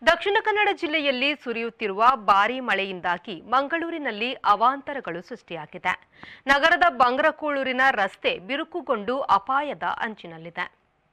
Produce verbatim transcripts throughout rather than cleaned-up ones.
ದಕ್ಷಿಣ ಕನ್ನಡ ಜಿಲ್ಲೆಯಲ್ಲಿ ಸುರಿಯುತ್ತಿರುವ ಭಾರೀ ಮಳೆಯಿಂದಾಗಿ ಮಂಗಳೂರಿನಲ್ಲಿ ಅವಾಂತರಗಳು ಸೃಷ್ಟಿಯಾಗಿದೆ. ನಗರದ ಬಂಗ್ರಕೂಳೂರಿನ ರಸ್ತೆ ಬಿರುಕುಗೊಂಡು ಅಪಾಯದ ಅಂಚಿನಲ್ಲಿದೆ.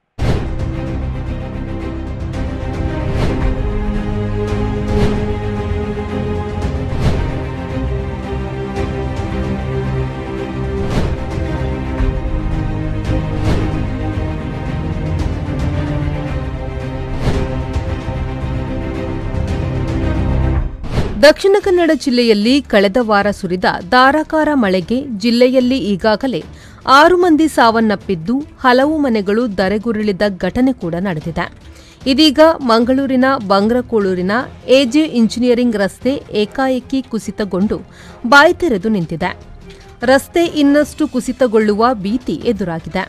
ದಕ್ಷಿಣ ಕನ್ನಡ ಜಿಲ್ಲೆಯಲ್ಲಿ ಕಳೆದ ವಾರ ಸುರಿದ ಧಾರಾಕಾರ ಮಳೆಗೆ ಜಿಲ್ಲೆಯಲ್ಲಿ ಈಗಾಗಲೇ ಆರು ಮಂದಿ ಸಾವನ್ನಪ್ಪಿದ್ದು ಹಲವು ಮನೆಗಳು ಧರೆಗುರುಳಿದ ಘಟನೆ ಕೂಡ ನಡೆದಿದೆ. ಇದೀಗ ಮಂಗಳೂರಿನ ಬಂಗ್ರಕೂಳೂರಿನ ಎಜೆ ಇಂಜಿನಿಯರಿಂಗ್ ರಸ್ತೆ ಏಕಾಏಕಿ ಕುಸಿತಗೊಂಡು ಬಾಯಿ ತೆರೆದು ನಿಂತಿದೆ. ರಸ್ತೆ ಇನ್ನಷ್ಟು ಕುಸಿತಗೊಳ್ಳುವ ಭೀತಿ ಎದುರಾಗಿದೆ.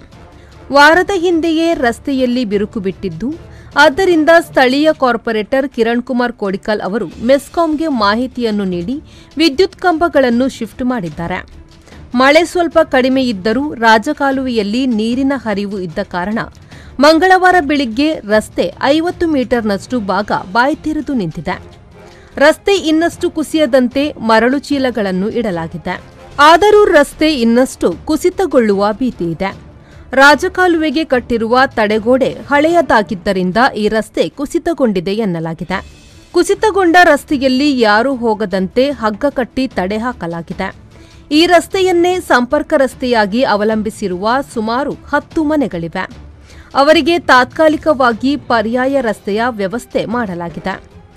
ವಾರದ ಹಿಂದೆಯೇ ರಸ್ತೆಯಲ್ಲಿ ಬಿರುಕು ಬಿಟ್ಟಿದ್ದು, ಆದ್ದರಿಂದ ಸ್ಥಳೀಯ ಕಾರ್ಪೊರೇಟರ್ ಕಿರಣ್ ಕುಮಾರ್ ಕೋಡಿಕಲ್ ಅವರು ಮೆಸ್ಕಾಂಗೆ ಮಾಹಿತಿಯನ್ನು ನೀಡಿ ವಿದ್ಯುತ್ ಕಂಬಗಳನ್ನು ಶಿಫ್ಟ್ ಮಾಡಿದ್ದಾರೆ. ಮಳೆ ಸ್ವಲ್ಪ ಕಡಿಮೆ ಇದ್ದರೂ ರಾಜಕಾಲುವೆಯಲ್ಲಿ ನೀರಿನ ಹರಿವು ಇದ್ದ ಕಾರಣ ಮಂಗಳವಾರ ಬೆಳಿಗ್ಗೆ ರಸ್ತೆ ಐವತ್ತು ಮೀಟರ್ನಷ್ಟು ಭಾಗ ಬಾಯಿ ತೆರೆದು ನಿಂತಿದೆ. ರಸ್ತೆ ಇನ್ನಷ್ಟು ಕುಸಿಯದಂತೆ ಮರಳು ಚೀಲಗಳನ್ನು ಇಡಲಾಗಿದೆ. ಆದರೂ ರಸ್ತೆ ಇನ್ನಷ್ಟು ಕುಸಿತಗೊಳ್ಳುವ ಭೀತಿಯಿದೆ. ರಾಜಕಾಲುವೆಗೆ ಕಟ್ಟಿರುವ ತಡೆಗೋಡೆ ಹಳೆಯದಾಗಿದ್ದರಿಂದ ಈ ರಸ್ತೆ ಕುಸಿತಗೊಂಡಿದೆ ಎನ್ನಲಾಗಿದೆ. ಕುಸಿತಗೊಂಡ ರಸ್ತೆಯಲ್ಲಿ ಯಾರೂ ಹೋಗದಂತೆ ಹಗ್ಗ ಕಟ್ಟಿ ತಡೆ ಹಾಕಲಾಗಿದೆ. ಈ ರಸ್ತೆಯನ್ನೇ ಸಂಪರ್ಕ ರಸ್ತೆಯಾಗಿ ಅವಲಂಬಿಸಿರುವ ಸುಮಾರು ಹತ್ತು ಮನೆಗಳಿವೆ. ಅವರಿಗೆ ತಾತ್ಕಾಲಿಕವಾಗಿ ಪರ್ಯಾಯ ರಸ್ತೆಯ ವ್ಯವಸ್ಥೆ ಮಾಡಲಾಗಿದೆ.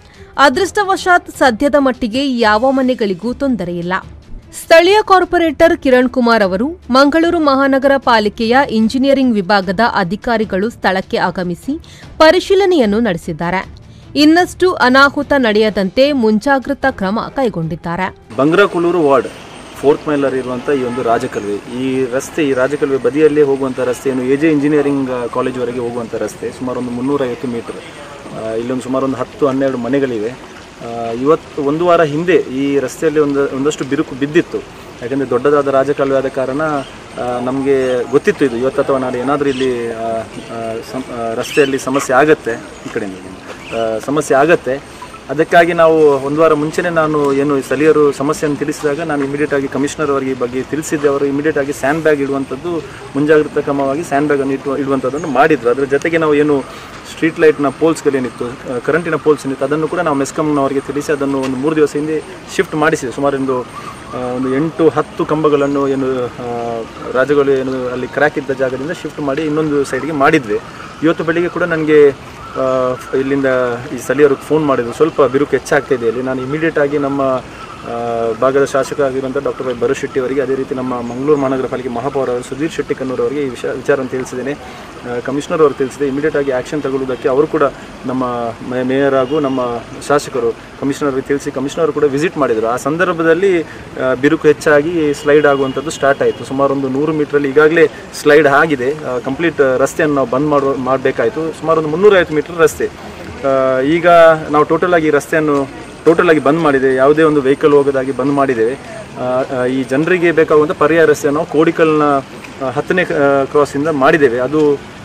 ಅದೃಷ್ಟವಶಾತ್ ಸದ್ಯದ ಮಟ್ಟಿಗೆ ಯಾವ ಮನೆಗಳಿಗೂ ತೊಂದರೆಯಿಲ್ಲ. ಸ್ಥಳೀಯ ಕಾರ್ಪೊರೇಟರ್ ಕಿರಣ್ ಕುಮಾರ್ ಅವರು ಮಂಗಳೂರು ಮಹಾನಗರ ಪಾಲಿಕೆಯ ಇಂಜಿನಿಯರಿಂಗ್ ವಿಭಾಗದ ಅಧಿಕಾರಿಗಳು ಸ್ಥಳಕ್ಕೆ ಆಗಮಿಸಿ ಪರಿಶೀಲನೆಯನ್ನು ನಡೆಸಿದ್ದಾರೆ. ಇನ್ನಷ್ಟು ಅನಾಹುತ ನಡೆಯದಂತೆ ಮುಂಜಾಗ್ರತಾ ಕ್ರಮ ಕೈಗೊಂಡಿದ್ದಾರೆ. ಬಂಗ್ರಕೂಳೂರು ವಾರ್ಡ್ ಫೋರ್ತ್ ಮೈಲರ್ ಇರುವಂತಹ ಈ ಒಂದು ರಾಜಕಾಲುವೆ, ಈ ರಸ್ತೆ ಈ ರಾಜಕಾಲುವೆ ಬದಿಯಲ್ಲೇ ಹೋಗುವಂತಹ ರಸ್ತೆಯನ್ನು ಎಜೆ ಇಂಜಿನಿಯರಿಂಗ್ ಕಾಲೇಜ್ವರೆಗೆ ಹೋಗುವಂಥ ರಸ್ತೆ ಸುಮಾರು ಒಂದು ಮುನ್ನೂರೈವತ್ತು ಮೀಟರ್. ಇಲ್ಲೊಂದು ಸುಮಾರು ಒಂದು ಹತ್ತು ಹನ್ನೆರಡು ಮನೆಗಳಿವೆ. ಇವತ್ತು ಒಂದು ವಾರ ಹಿಂದೆ ಈ ರಸ್ತೆಯಲ್ಲಿ ಒಂದು ಒಂದಷ್ಟು ಬಿರುಕು ಬಿದ್ದಿತ್ತು. ಯಾಕೆಂದರೆ ದೊಡ್ಡದಾದ ರಾಜಕಾಲುವೆ ಆದ ಕಾರಣ ನಮಗೆ ಗೊತ್ತಿತ್ತು ಇದು ಇವತ್ತು ಅಥವಾ ನಾಳೆ ಏನಾದರೂ ಇಲ್ಲಿ ರಸ್ತೆಯಲ್ಲಿ ಸಮಸ್ಯೆ ಆಗತ್ತೆ, ಈ ಕಡೆಯಿಂದ ಸಮಸ್ಯೆ ಆಗತ್ತೆ. ಅದಕ್ಕಾಗಿ ನಾವು ಒಂದು ವಾರ ಮುಂಚೆನೇ ನಾನು ಏನು ಸ್ಥಳೀಯರು ಸಮಸ್ಯೆಯನ್ನು ತಿಳಿಸಿದಾಗ ನಾನು ಇಮಿಡಿಯೇಟ್ ಆಗಿ ಕಮಿಷನರ್ ಅವರಿಗೆ ಈ ಬಗ್ಗೆ ತಿಳಿಸಿದ್ದೆ. ಅವರು ಇಮಿಡಿಯೇಟ್ ಆಗಿ ಸ್ಯಾಂಡ್ ಬ್ಯಾಗ್ ಇಡುವಂಥದ್ದು, ಮುಂಜಾಗ್ರತಾ ಕ್ರಮವಾಗಿ ಸ್ಯಾಂಡ್ ಬ್ಯಾಗನ್ನು ಇಟ್ಟು ಇಡುವಂಥದ್ದನ್ನು ಮಾಡಿದ್ರು. ಅದರ ಜೊತೆಗೆ ನಾವು ಏನು ಸ್ಟ್ರೀಟ್ ಲೈಟ್ನ ಪೋಲ್ಸ್ಗಳೇನಿತ್ತು, ಕರೆಂಟಿನ ಪೋಲ್ಸ್ ಏನಿತ್ತು, ಅದನ್ನು ಕೂಡ ನಾವು ಮೆಸ್ಕಾಂನವರಿಗೆ ತಿಳಿಸಿ ಅದನ್ನು ಒಂದು ಮೂರು ದಿವಸ ಹಿಂದೆ ಶಿಫ್ಟ್ ಮಾಡಿಸಿದೆ. ಸುಮಾರು ಒಂದು ಒಂದು ಎಂಟು ಹತ್ತು ಕಂಬಗಳನ್ನು ಏನು ರಾಜಗಳು ಏನು ಅಲ್ಲಿ ಕ್ರ್ಯಾಕ್ ಇದ್ದ ಜಾಗದಿಂದ ಶಿಫ್ಟ್ ಮಾಡಿ ಇನ್ನೊಂದು ಸೈಡ್ಗೆ ಮಾಡಿದ್ವಿ. ಇವತ್ತು ಬೆಳಿಗ್ಗೆ ಕೂಡ ನನಗೆ ಇಲ್ಲಿಂದ ಈ ಸ್ಥಳೀಯರಿಗೆ ಫೋನ್ ಮಾಡಿದ್ರು, ಸ್ವಲ್ಪ ಬಿರುಕು ಹೆಚ್ಚಾಗ್ತಾಯಿದೆ ಇಲ್ಲಿ. ನಾನು ಇಮಿಡಿಯೇಟ್ ಆಗಿ ನಮ್ಮ ಭಾಗದ ಶಾಸಕ ಆಗಿರುವಂಥ ಡಾಕ್ಟರ್ ವೈ ಭರತ್ ಶೆಟ್ಟಿ ಅವರಿಗೆ, ಅದೇ ರೀತಿ ನಮ್ಮ ಮಂಗಳೂರು ಮಹಾನಗರ ಪಾಲಿಕೆ ಮಹಾಪೌರ ಅವರು ಸುಧೀರ್ ಶೆಟ್ಟಿ ಕನ್ನೂರ್ ಅವರಿಗೆ ಈ ವಿಷಯ ವಿಚಾರವನ್ನು ತಿಳಿಸಿದ್ದೇನೆ. ಕಮಿಷನರ್ ಅವರು ತಿಳಿಸಿದೆ. ಇಮಿಡಿಯೇಟ್ ಆಗಿ ಆ್ಯಕ್ಷನ್ ತಗೊಳ್ಳುವುದಕ್ಕೆ ಅವರು ಕೂಡ ನಮ್ಮ ಮೇಯರ್ ಹಾಗೂ ನಮ್ಮ ಶಾಸಕರು ಕಮಿಷನರ್ಗೆ ತಿಳಿಸಿ ಕಮಿಷನರ್ ಕೂಡ ವಿಸಿಟ್ ಮಾಡಿದರು. ಆ ಸಂದರ್ಭದಲ್ಲಿ ಬಿರುಕು ಹೆಚ್ಚಾಗಿ ಸ್ಲೈಡ್ ಆಗುವಂಥದ್ದು ಸ್ಟಾರ್ಟ್ ಆಯಿತು. ಸುಮಾರು ಒಂದು ನೂರು ಮೀಟ್ರಲ್ಲಿ ಈಗಾಗಲೇ ಸ್ಲೈಡ್ ಆಗಿದೆ. ಕಂಪ್ಲೀಟ್ ರಸ್ತೆಯನ್ನು ನಾವು ಬಂದ್ ಮಾಡುವ ಮಾಡಬೇಕಾಯಿತು. ಸುಮಾರು ಒಂದು ಮುನ್ನೂರೈವತ್ತು ಮೀಟರ್ ರಸ್ತೆ. ಈಗ ನಾವು ಟೋಟಲ್ ಆಗಿ ರಸ್ತೆಯನ್ನು ಟೋಟಲ್ ಆಗಿ ಬಂದ್ ಮಾಡಿದೆ. ಯಾವುದೇ ಒಂದು ವೆಹಿಕಲ್ ಹೋಗೋದಾಗಿ ಬಂದ್ ಮಾಡಿದ್ದೇವೆ. ಈ ಜನರಿಗೆ ಬೇಕಾಗುವಂಥ ಪರ್ಯಾಯ ರಸ್ತೆಯನ್ನು ನಾವು ಕೋಡಿಕಲ್ನ ಹತ್ತನೇ ಕ್ರಾಸಿಂದ ಮಾಡಿದ್ದೇವೆ. ಅದು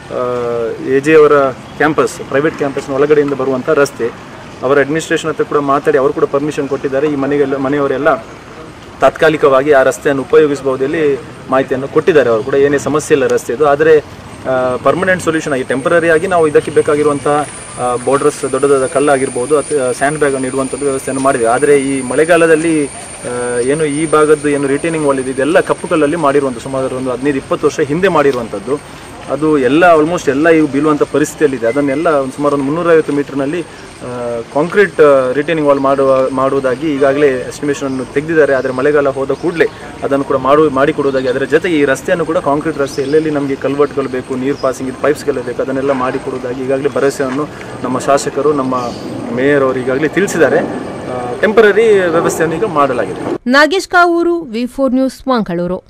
ಎಜೆ ಅವರ ಕ್ಯಾಂಪಸ್, ಪ್ರೈವೇಟ್ ಕ್ಯಾಂಪಸ್ನ ಒಳಗಡೆಯಿಂದ ಬರುವಂಥ ರಸ್ತೆ. ಅವರ ಅಡ್ಮಿನಿಸ್ಟ್ರೇಷನ್ ಹತ್ರ ಕೂಡ ಮಾತಾಡಿ ಅವರು ಕೂಡ ಪರ್ಮಿಷನ್ ಕೊಟ್ಟಿದ್ದಾರೆ. ಈ ಮನೆಗೆಲ್ಲ ಮನೆಯವರೆಲ್ಲ ತಾತ್ಕಾಲಿಕವಾಗಿ ಆ ರಸ್ತೆಯನ್ನು ಉಪಯೋಗಿಸಬಹುದಲ್ಲಿ ಮಾಹಿತಿಯನ್ನು ಕೊಟ್ಟಿದ್ದಾರೆ. ಅವರು ಕೂಡ ಏನೇ ಸಮಸ್ಯೆ ಇಲ್ಲ ರಸ್ತೆದು. ಆದರೆ ಪರ್ಮನೆಂಟ್ ಸೊಲ್ಯೂಷನ್ ಆಗಿ ಟೆಂಪರರಿ ಆಗಿ ನಾವು ಇದಕ್ಕೆ ಬೇಕಾಗಿರುವಂತಹ ಬೋರ್ಡರ್ಸ್ ದೊಡ್ಡದಾದ ಕಲ್ಲಾಗಿರ್ಬೋದು ಅಥವಾ ಸ್ಯಾಂಡ್ ಬ್ಯಾಗನ್ನು ಇಡುವಂಥದ್ದು ವ್ಯವಸ್ಥೆಯನ್ನು ಮಾಡಿದೆ. ಆದರೆ ಈ ಮಳೆಗಾಲದಲ್ಲಿ ಏನು ಈ ಭಾಗದ್ದು ಏನು ರಿಟೈನಿಂಗ್ ವಾಲ್ ಇದೆ ಇದೆಲ್ಲ ಕಪ್ಪು ಕಲ್ಲಲ್ಲಿ ಮಾಡಿರುವಂಥ ಸುಮಾರು ಒಂದು ಹದಿನೈದು ಇಪ್ಪತ್ತು ವರ್ಷ ಹಿಂದೆ ಮಾಡಿರುವಂಥದ್ದು. ಅದು ಎಲ್ಲ ಆಲ್ಮೋಸ್ಟ್ ಎಲ್ಲ ಇವು ಬೀಳುವಂಥ ಪರಿಸ್ಥಿತಿಯಲ್ಲಿದೆ. ಅದನ್ನೆಲ್ಲ ಒಂದು ಸುಮಾರು ಒಂದು ಮುನ್ನೂರೈವತ್ತು ಮೀಟರ್ನಲ್ಲಿ ಕಾಂಕ್ರೀಟ್ ರಿಟೈನಿಂಗ್ ವಾಲ್ ಮಾಡುವ ಮಾಡುವುದಾಗಿ ಈಗಾಗಲೇ ಎಸ್ಟಿಮೇಷನನ್ನು ತೆಗೆದಿದ್ದಾರೆ. ಆದರೆ ಮಳೆಗಾಲ ಹೋದ ಕೂಡಲೇ ಅದನ್ನು ಕೂಡ ಮಾಡು ಮಾಡಿಕೊಡುವುದಾಗಿ, ಅದರ ಜೊತೆಗೆ ಈ ರಸ್ತೆಯನ್ನು ಕೂಡ ಕಾಂಕ್ರೀಟ್ ರಸ್ತೆ ಎಲ್ಲೆಲ್ಲಿ ನಮಗೆ ಕಲ್ವರ್ಟ್ಗಳು ಬೇಕು, ನೀರು ಪಾಸಿಂಗ್ ಇದು ಪೈಪ್ಸ್ಗಳು ಬೇಕು, ಅದನ್ನೆಲ್ಲ ಮಾಡಿಕೊಡುವುದಾಗಿ ಈಗಾಗಲೇ ಭರವಸೆಯನ್ನು ನಮ್ಮ ಶಾಸಕರು ನಮ್ಮ ಮೇಯರ್ ಅವರು ಈಗಾಗಲೇ ತಿಳಿಸಿದ್ದಾರೆ. ಟೆಂಪರರಿ ವ್ಯವಸ್ಥೆಯನ್ನು ಈಗ ಮಾಡಲಾಗಿದೆ. Nagesh Kavoor, V four news, Mangaluru.